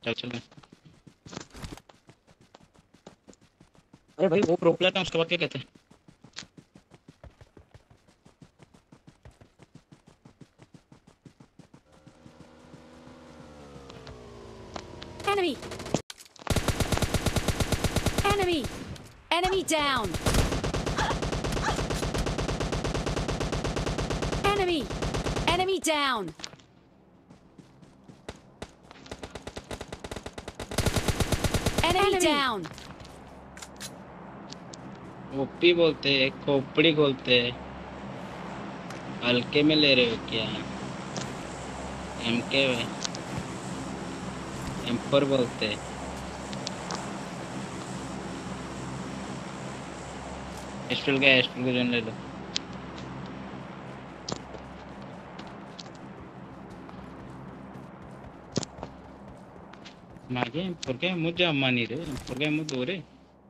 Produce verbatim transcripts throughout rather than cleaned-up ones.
चल चल। अरे भाई वो प्रो प्लेयर था, उसके बाद क्या कहते हैं? Enemy! Enemy! Enemy down! Enemy! Enemy down! Enemy down! OP बोलते हैं, खोपड़ी बोलते हैं। हल्के में ले रहे हो क्या? एमके एम्पर बोलते हैं। एस्ट्रल का एस्ट्रल को जन ले लो। मागे एम्पर के मुझे अम्मा नहीं रे, एम्पर के मुझे दो रे।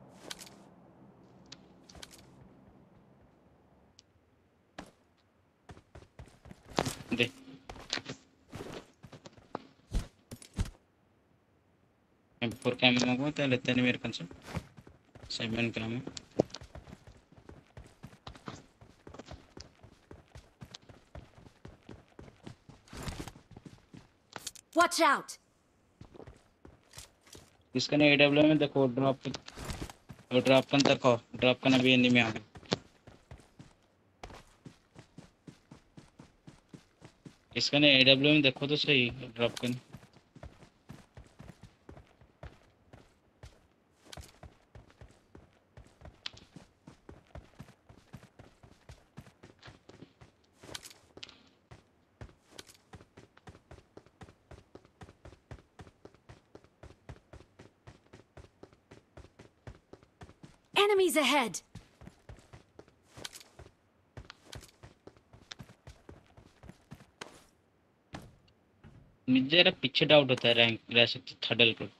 दे एम्पर के अम्मा को तो लेते नहीं मेरे कंसे। सेवन का में Watch out! इसका ने एडब्ल्यू में देखो ड्रॉप ड्रॉप कन देखो ड्रॉप करना भी एनिमी आ गया। इसका ने एडब्ल्यू में देखो तो सही ड्रॉप करना। Enemies ahead! मुझे जरा पीछे डाउट होता है रैंक रह सकती थडल को।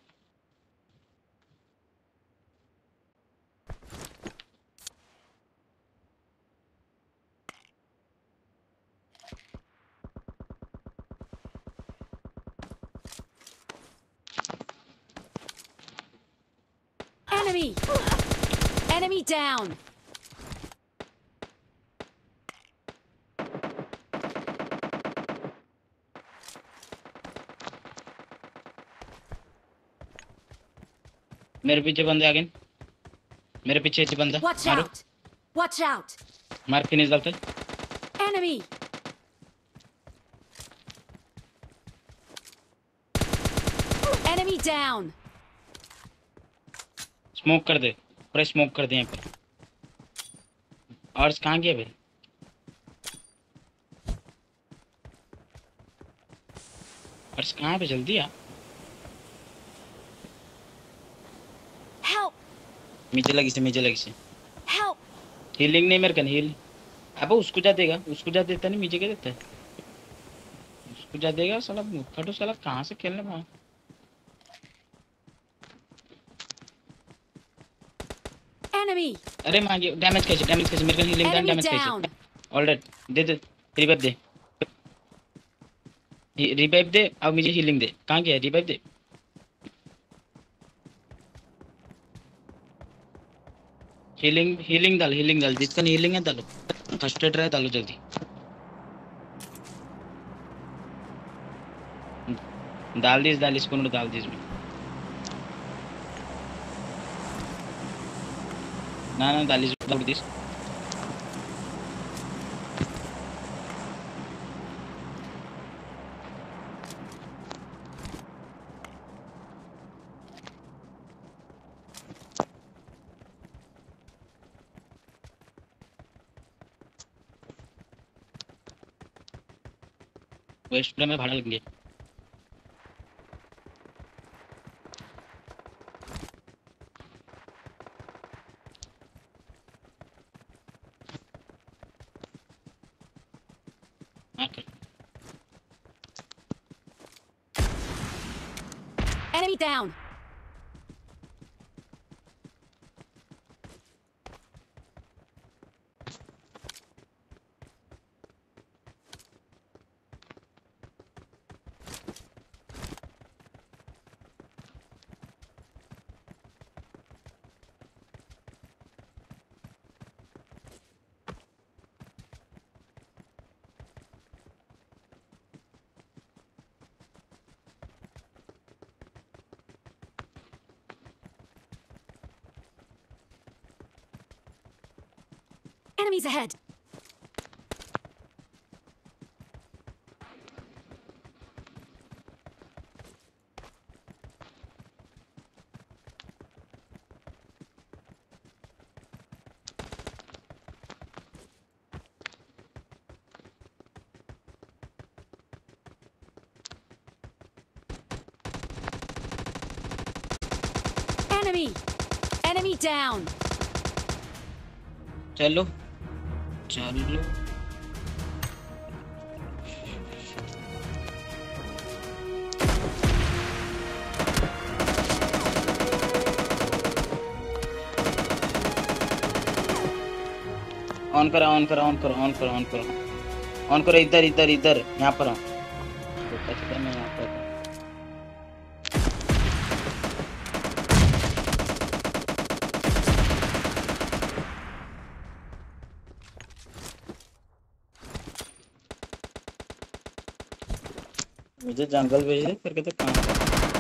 Enemy! Enemy down! मेरे पीछे बंदे आ गए। मेरे पीछे एक बंदा Watch मारो। out! Watch out! मार फिनिश डालते। Enemy! Enemy down! स्मोक कर दे, पूरा स्मोक कर दे यहाँ पर। और कहाँ गया भाई? और कहाँ पे जल्दी आ। Help! मुझे लगी से मुझे लगी से Help! हीलिंग नहीं मेरे कन हील। अब उसको जा देगा, उसको जा देता नहीं, मुझे क्या देता है? उसको जा देगा साला फटो साला कहाँ से खेलने पाऊँ। Enemy! अरे मांगे डैमेज कैसे डैमेज कैसे मेरे कन हीलिंग का Enemy डैमेज कैसे? down! ऑलराइट दे दे रिवाइव दे रिवाइव दे अब मुझे हीलिंग दे। कहाँ गया रिवाइव दे। हीलिंग हीलिंग डाल हीलिंग डाल जिसका हीलिंग है डालो। फर्स्ट एड रहे डालो जल्दी। डाल दिस डाल इसको डाल दिस में। ना ना डाल इस डाल दिस। वेस्ट प्ले में भाड़ा लगेंगे। Enemy down! Enemies ahead. Enemy. Enemy down. चलो चलो ऑन करो ऑन करो ऑन करो ऑन करो ऑन करो ऑन करो इधर इधर इधर यहाँ पर आओ। देखा चुका मैं यहाँ पर मुझे जंगल भेज दे करके तो काम कर